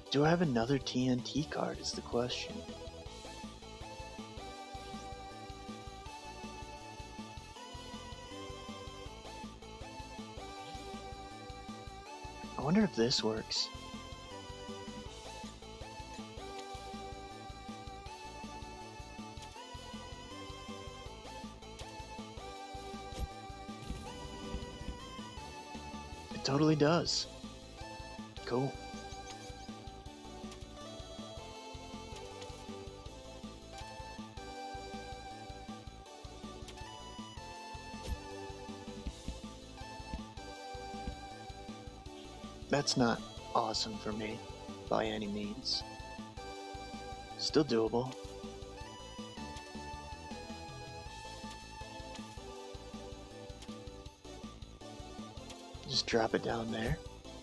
Do I have another TNT card is the question. I wonder if this works. It totally does. Cool. That's not awesome for me, by any means. Still doable. Just drop it down there.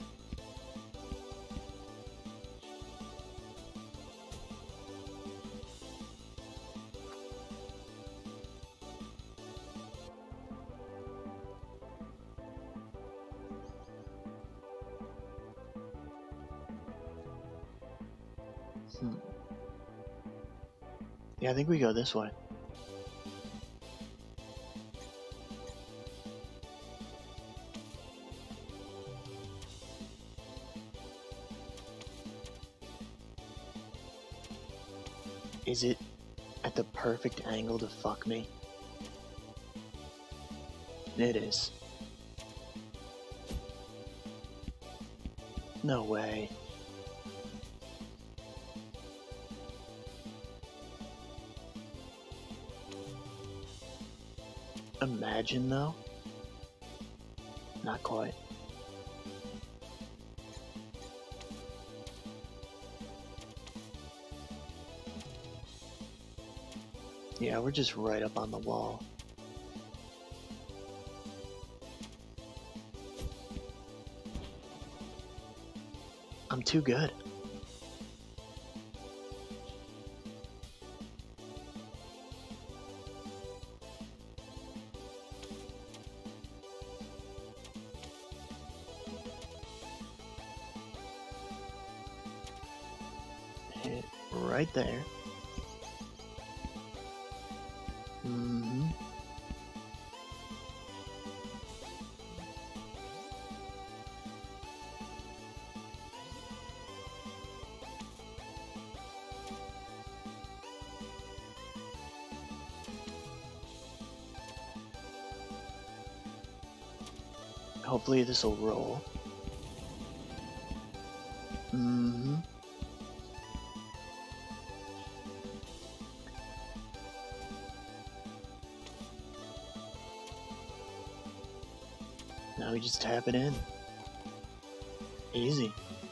Yeah, I think we go this way. Is it at the perfect angle to fuck me? It is. No way. Imagine though? Not quite. Yeah, we're just right up on the wall. I'm too good. Hit right there. Hopefully this will roll. Now we just tap it in. Easy.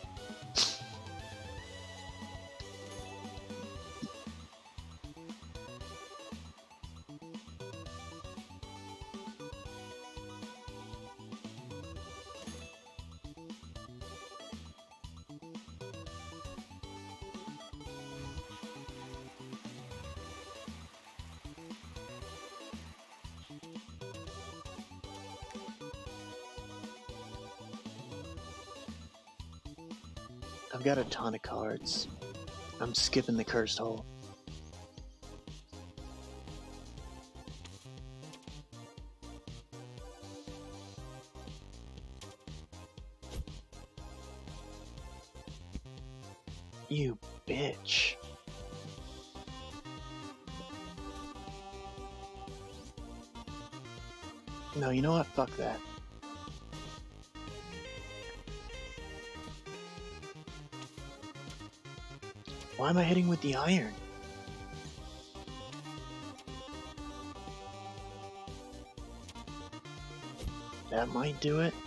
I've got a ton of cards. I'm skipping the cursed hole. You bitch. No, you know what? Fuck that. Why am I hitting with the iron? That might do it.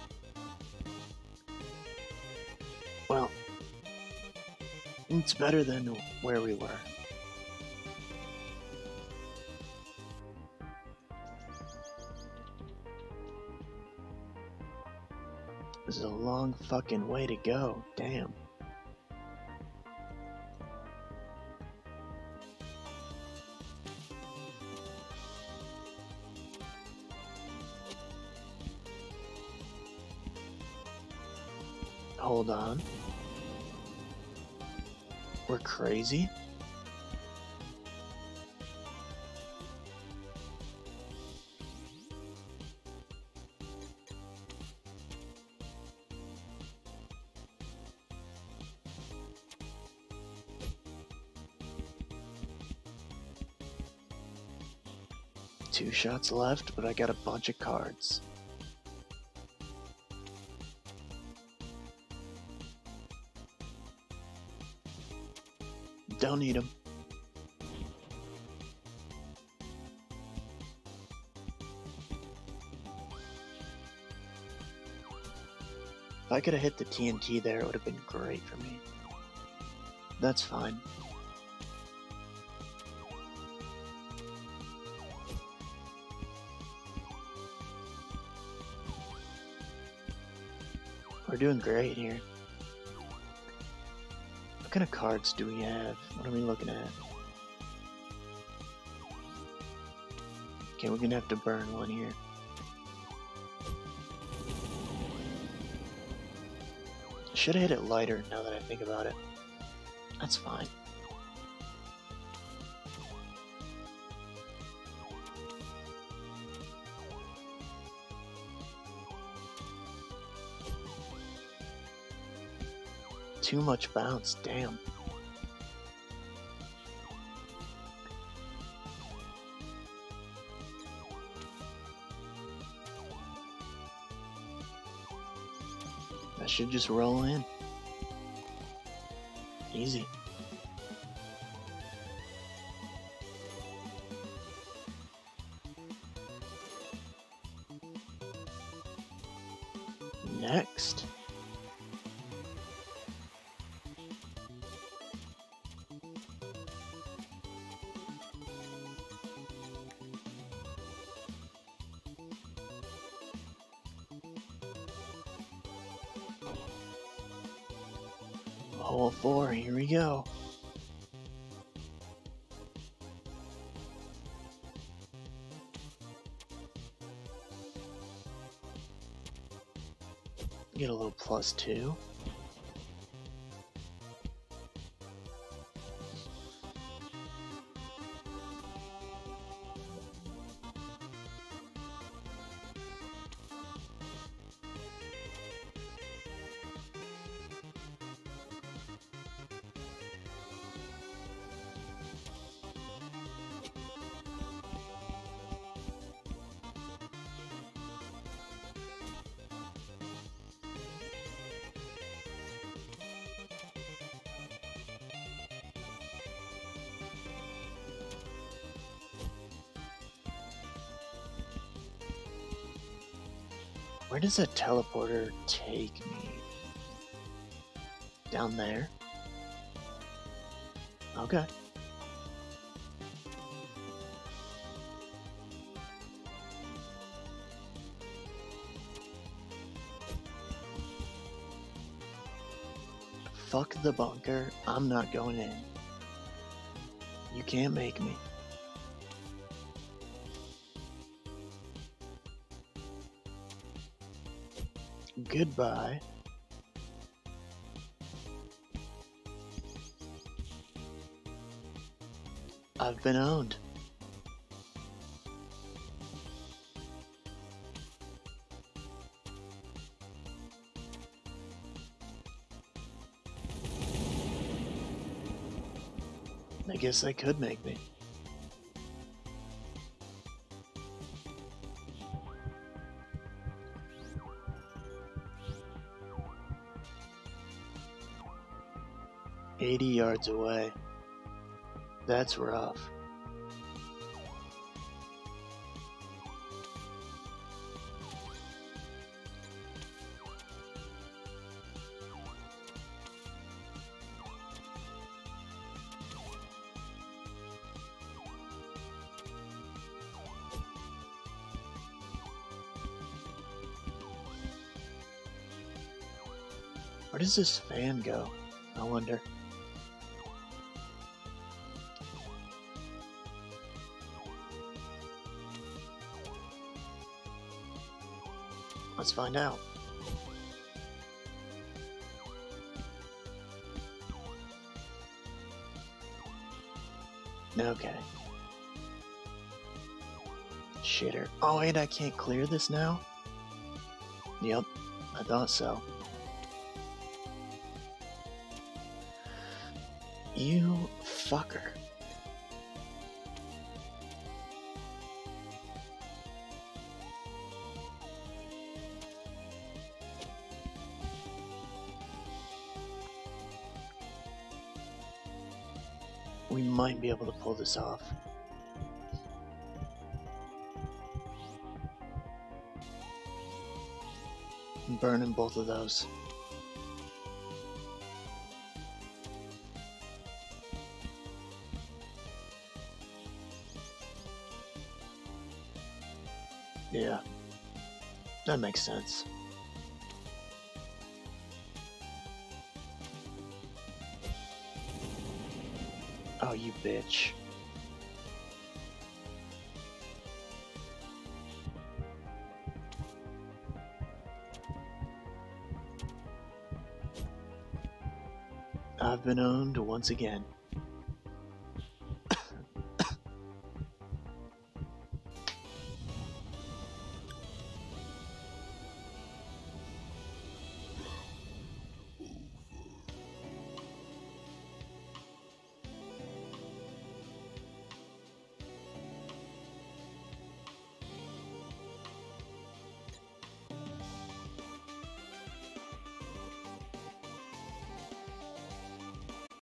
Well, it's better than where we were. This is a long fucking way to go. Damn. Hold on. We're crazy? Two shots left, but I got a bunch of cards. Don't need them. If I could have hit the TNT there, it would have been great for me. That's fine. We're doing great here. What kind of cards do we have? What are we looking at? Okay, we're gonna have to burn one here. Should have hit it lighter now that I think about it. That's fine. Too much bounce, damn. That should just roll in. Easy. Next. Hole 4, here we go. Get a little +2. Where does a teleporter take me? Down there? Okay. Fuck the bunker, I'm not going in. You can't make me. Goodbye. I've been owned. I guess they could make me. $80 yards away. That's rough. Where does this fan go? I wonder. Let's find out. Okay. Shitter. Oh, and I can't clear this now? Yep, I thought so. You fucker. We might be able to pull this off. I'm burning both of those. Yeah, that makes sense. Oh, you bitch. I've been owned once again.